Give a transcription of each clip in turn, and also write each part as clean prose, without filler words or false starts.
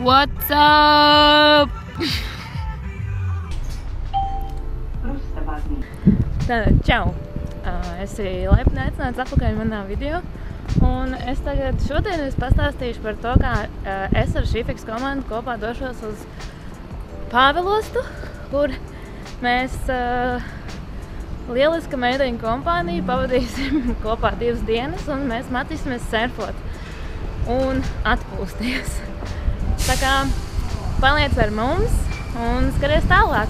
What's up? Tātad, čau! Esi laipni aicināts atpakaļ manā video. Un es tagad šodien pastāstīšu par to, kā es ar Šifiks komandu kopā došos uz Pāvilostu, kur mēs lieliska meiteņu kompāniju pavadīsim kopā 2 dienas un mēs mācīsimies surfot un atpūsties. Tā kā paliec ar mums un skaties tālāk.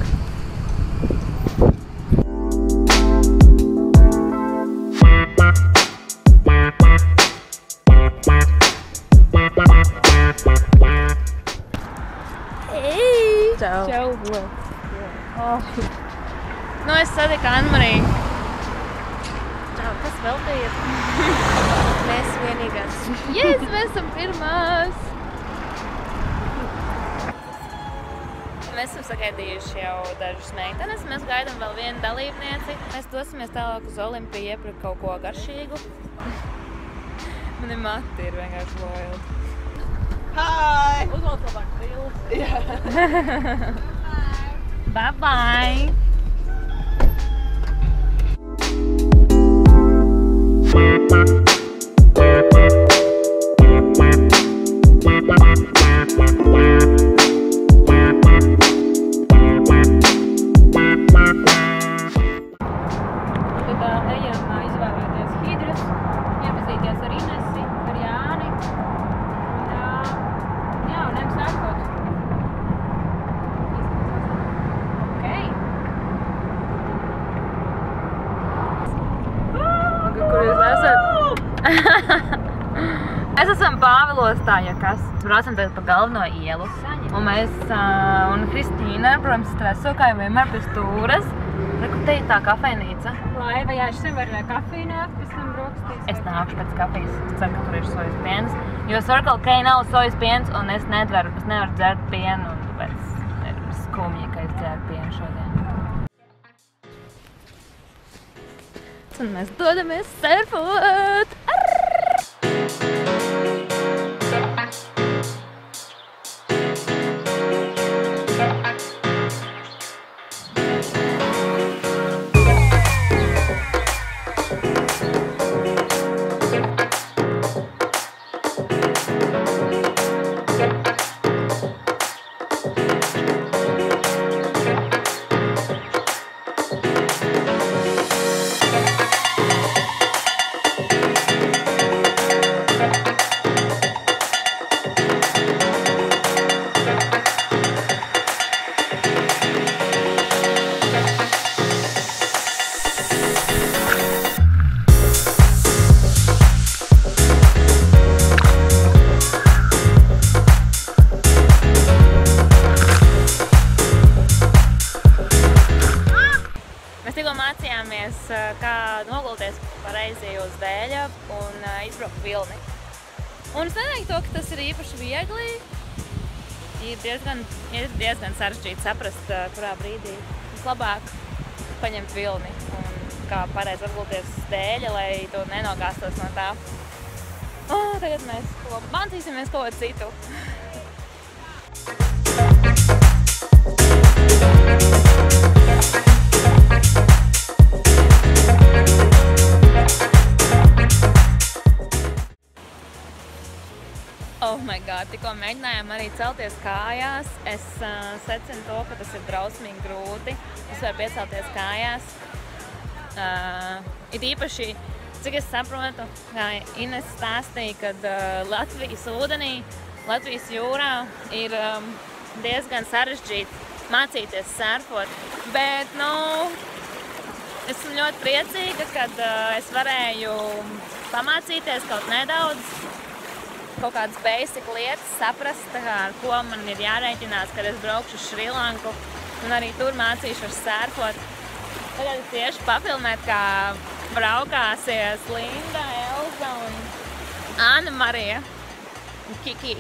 Hei! Čau! Čau! Oh. Nu, es satiku Anmariju. Čau, kas vēl te ir? Mēs vienīgās. Yes, mēs esam pirmās! Mēs esam sagaidījuši jau dažas meitenes, mēs gaidām vēl vienu dalībnieci. Mēs dosimies tālāk uz Olimpiju iepirkt kaut ko garšīgu. Mani mati ir vienkārši loyal. Hi! Uzvalc labāk brīli. Jā. Bye bye! Mēs esam Pāvilostā, ja kas. Braucam tagad pa galveno ielu. Un mēs, un Kristīna, protams, streso, kā jau vienmēr pie stūres. Reku, te ir tā kafejnīca. Laiva, jā, šim var kafiju nākt, pēc tam brokastīs. Es nākšu pēc kafijas, es ceru, ka tur ir sojas piens. Jo Circle K nav sojas piens, un es nevaru dzert pienu, un tāpēc ir skumji, ka es dzeru pienu šodien. Un mēs dodamies surfot! Mācījāmies, kā nogulties pareizi uz dēļa un izbraukt vilni. Un es neteiktu to, ka tas ir īpaši viegli. Ir diezgan sarežģīti saprast, kurā brīdī vislabāk paņemt vilni un kā pareizi atgulties uz dēļa, lai tu nenogāstos no tā. Tagad mēs mācīsimies kaut ko citu. Oh my god, tikko mēģinājām arī celties kājās. Es secinu to, ka tas ir drausmīgi grūti. Es varu piecelties kājās. It īpaši, cik es saprotu, kā Ines stāstīja, kad Latvijas ūdenī, Latvijas jūrā ir diezgan sarežģīti mācīties surfot. Bet, esmu ļoti priecīga, kad es varēju pamācīties kaut nedaudz. Kaut kādas basic lietas, saprast, ar ko man ir jārēķinās, kad es braukšu uz Šrilanku un arī tur mācīšos surfot. Tagad tieši papilnēt, kā braukāsies Linda, Elza un Anna Marija un Kiki.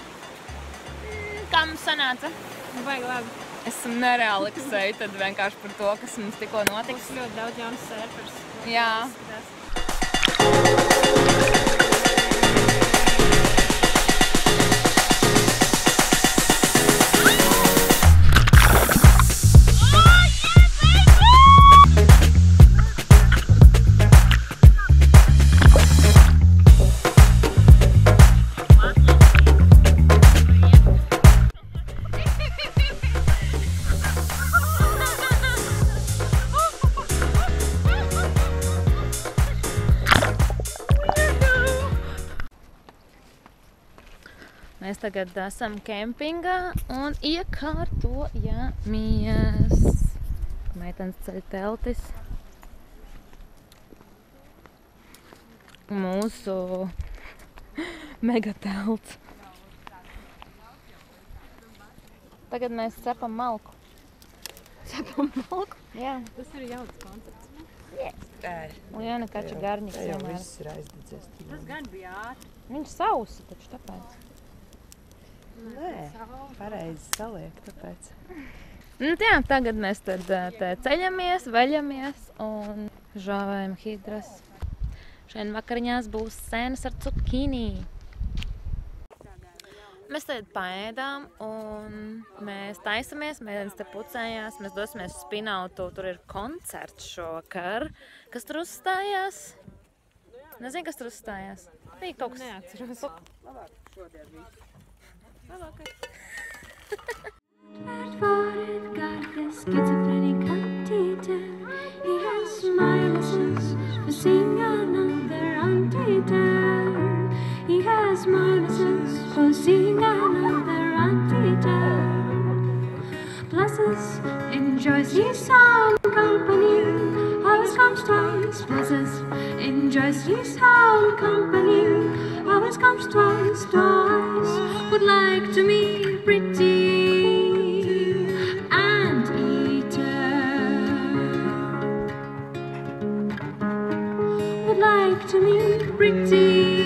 Kā mums sanāca? Baigi labi. Esam nereāli eksēji tad vienkārši par to, kas mums tikko notiks. Mums ļoti daudz jaunas surfers. Jā. Mēs tagad esam kempingā un iekārtojamies. Meitenes ceļ teltis. Mūsu mega telts. Tagad mēs cepam malku. Cepam malku? Jā. Tas ir jauns koncepts. Liena kača garniks jau vienmēr. viss ir aizdedzies. Tas gan bija ātri. Viņš sausi, taču tāpēc. Nē, pareizi saliek, tāpēc. Nu jā, tagad mēs tad te ceļamies, veļamies un žāvējam hidras. Šodien vakariņās būs sēnes ar cukīnī. Mēs tagad paēdām un mēs taisamies, meitenes te pucējās, mēs dosimies uz Spinautu, tur ir koncerts šovakar. Kas tur uzstājās? Nezinu, kas tur uzstājās. Bija kaut kas. Neatceros. Labāk šodien viss. Labākais. He has minuses for seeing another antidote. Blesses, enjoys his own company. Always comes twice. Blesses, enjoys his own company. Always comes twice, twice. Would like to meet pretty anteater. Would like to meet pretty.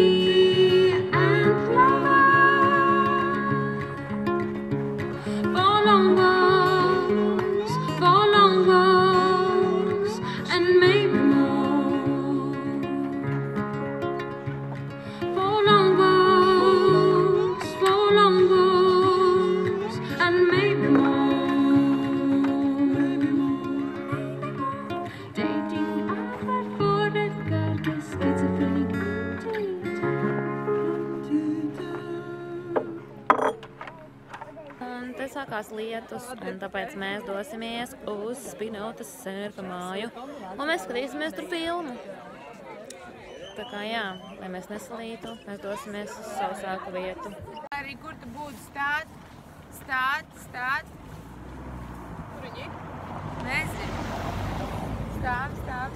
Sākās lietus, un tāpēc mēs dosimies uz Spinautas surfa māju, un mēs skatīsimies tur filmu. Tā kā jā, lai mēs nesalītu, mēs dosimies uz sausāku vietu. Arī kur tu būtu stāt? Kur viņi? Nezinu. Stāv.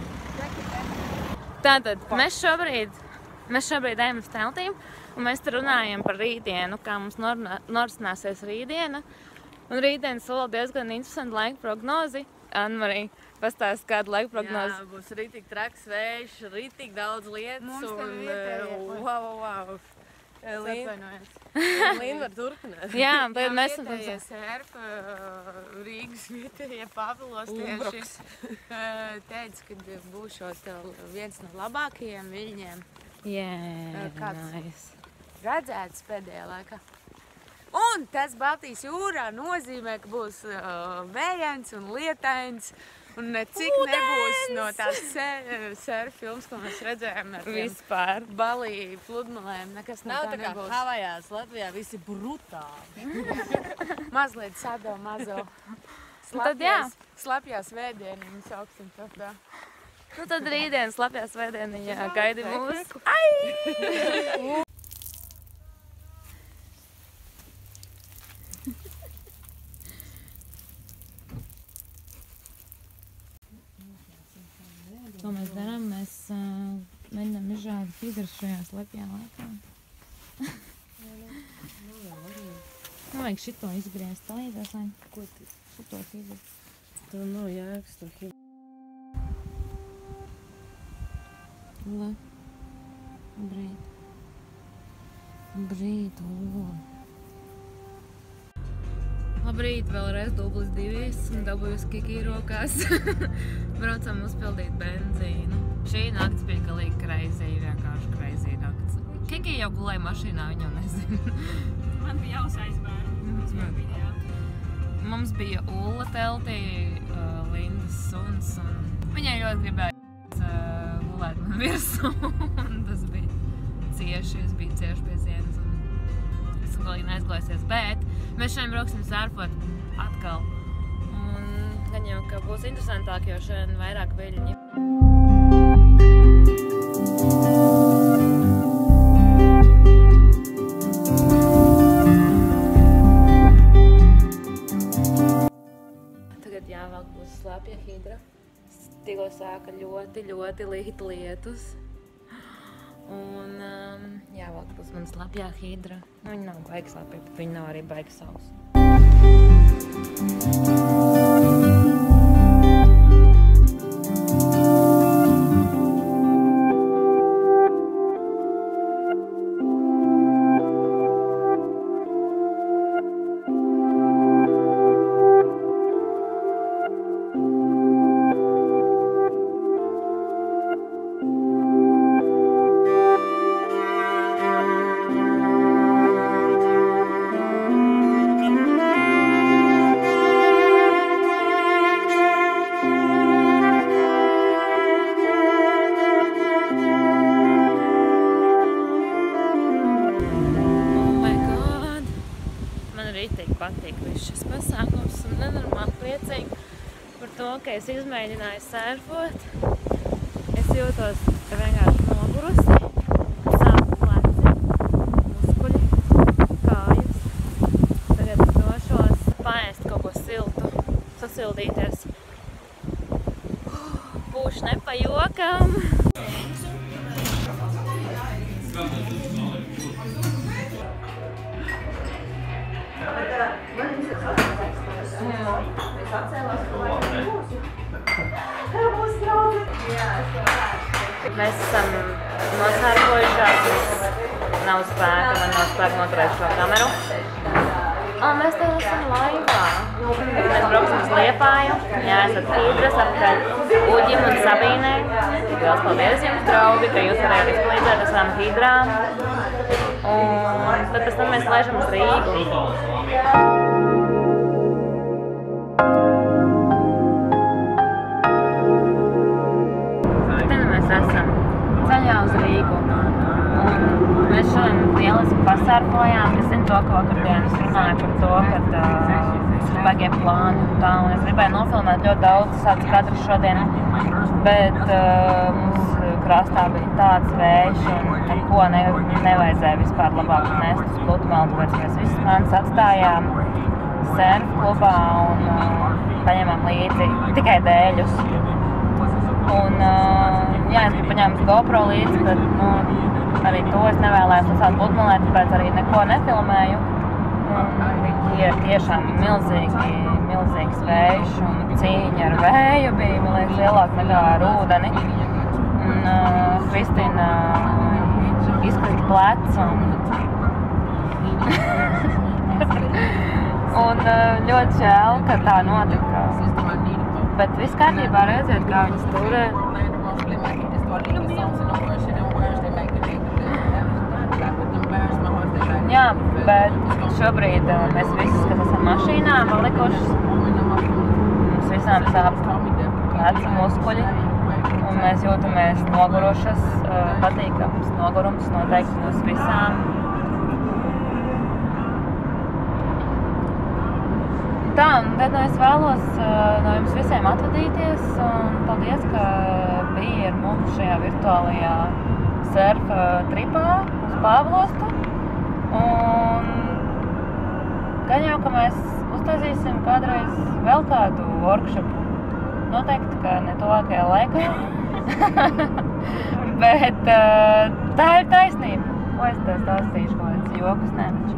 Tātad, mēs šobrīd ejam uz teltīm, un mēs te runājam par rītdienu, kā mums norisināsies rītdiena. Un rītdien sola diezgan interesanti laika prognozi. Anne-Marija, pastāst kādu laika prognozi. Jā, būs rītīgi traks vējš, rītīgi daudz lietas. Mums tev un vietējie. Wow. Līna var turpināt. Jā, bet mēs vietējie surfa, Rīgas vietējie pavilostieši teica, ka būšot viens no labākajiem viļņiem. Kāds redzēts pēdējā laikā. Un tas Baltijas jūrā nozīmē, ka būs vējains un lietains. Un necik nebūs no tās surfa filmas, ko mēs redzējām ar vispār Balī pludmalēm. Nekas no Nav tā tā kā nebūs. Havajās, Latvijā visi brutāli. Mazliet sado mazo. tad jā. Slapjās vēdieniņas augsim tā. Nu tad rītdien slapjā svētdieniņā gaidi mūs. Ko mēs darām? Mēs mēģinām izžāvēt hidras šajā slapjā laikā. Man vajag šito izgriezt. Palīdzēs, Aņa? Ko tu? Šito hidru. Tev nav jēgas to hidru. Labrīt, Labrīt, vēlreiz dublis 2, dabūjusi Kiki rokās. Braucam uzpildīt benzīnu. Šī nakts bija galīgi crazy, vienkārši crazy nakts. Kiki jau gulēja mašīnā, viņa jau nezina. Man bija jāuzaizbēr. Mums bija Ulla teltī, Lindas suns, un viņai ļoti gribēja gulēt man virsū, un tas bija cieši, es biju cieši pie sienas, un esmu galīgi neaizgājusies, bet mēs šodien brauksim surfot atkal, un gan jau, ka būs interesantāk, jo šodien vairāk viļņi. tikko sāka ļoti līt lietus. Un, jā, vēl būs man slapjā hidra. Nu, viņa nav baigi slapja, bet viņa nav arī baigi sausa. Patīk viss šis pasākums un nenormāli priecīgi par to, ka es izmēģināju surfot. Es jūtos vienkārši nogurusi, sāp pleci, muskuļi, kājas. Tagad došos paēst kaut ko siltu, sasildīties. Būšu ne pa jokam. Mēs esam nosārkojušās, nav spēka, man nav spēka noturēt šo kameru. Mēs te esam laivā. Mēs brauksim uz Liepāju, jāesat Hidras apkaļ Uģim un Sabīnei. Liels paldies jums, draugi, ka jūs varējāt izpalīdzēt visām Hidrām. Un tad pēc tam mēs laižam uz Rīgu. Esam ceļā uz Rīgu. Un mēs šodien lieliski pasārkojām. Es zinu to, ka vakardien es runāju par to, ka mums ir baigie plāni un tā. Un es gribēju nofilmēt ļoti daudz sāds kadrus šodien, bet mums krastā bija tāds vējš un neko nevajadzēja vispār labāk nest uz Pludmali, tāpēc mēs visus plānus atstājām surf klubā un paņēmām līdzi tikai dēļus. Un, jā, es biju paņēmis GoPro līdzi, bet arī to es nevēlējos lasāt Pludmalē, tāpēc arī neko nefilmēju. Ir tiešām milzīgs vējš un cīņa ar vēju bija, man liekas, lielāk nekā ar ūdeni. Un Kristīna izkrita plecs un ļoti žēl, ka tā notika. Bet viss kārtībā redziet, kā viņas turē. Jā, bet šobrīd mēs visus, kas esam mašīnā, palikušas. Mums visām sāp pleca muskuļi. Un mēs jūtamies nogurušas, patīkams nogurums noteikti mums visām. Tā, un tad es vēlos no jums visiem atvadīties un paldies, ka bija ar mums šajā virtuālajā surfa tripā uz Pāvilostu. Un gan jau, ka mēs uztaisīsim kādreiz vēl kādu workshopu. Noteikti, ka ne tuvākajā laikā. Bet tā ir taisnība. Ko es te stāstīšu, ko es jokus nemaču.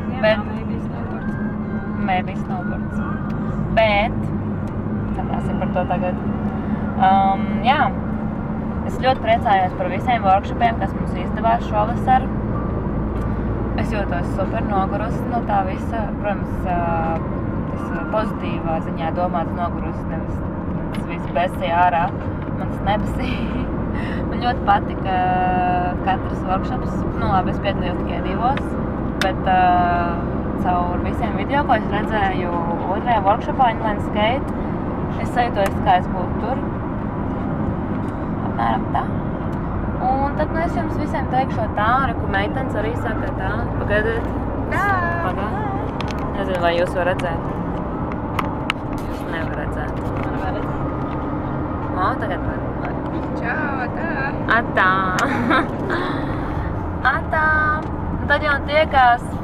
Maybe snowboards. Bet, runāsim par to tagad. Jā, es ļoti priecājos par visiem workshopiem, kas mums izdevās šovasar. Es jūtos super nogurusi no tā visa. Protams, tas pozitīvā ziņā domāts nogurusi, nevis tas viss besīja ārā. Man tas nebesīja. Man ļoti patika katrs workshops. Nu labi, es piedalījos tikai 2, bet caur visiem video, ko es redzēju otrajā workshopā Inline Skate, es sajūtos, kā es būtu tur. Apmēram tā. Un tad es jums visiem teikšu tā, reku meitenes arī saka tā. Pagaidiet. Pagaidiet. Nezinu, vai jūs var redzēt. Jūs nevar redzēt. O, tagad var. Čau, tā! Atā! Atā! Tad jau tiekās